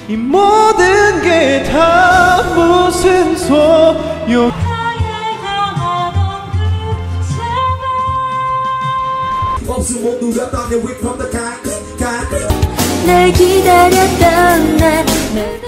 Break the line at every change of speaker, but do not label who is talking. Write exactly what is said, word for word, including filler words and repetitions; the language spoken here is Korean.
이 모든 게 다 무슨 소용.
날 기다렸던 날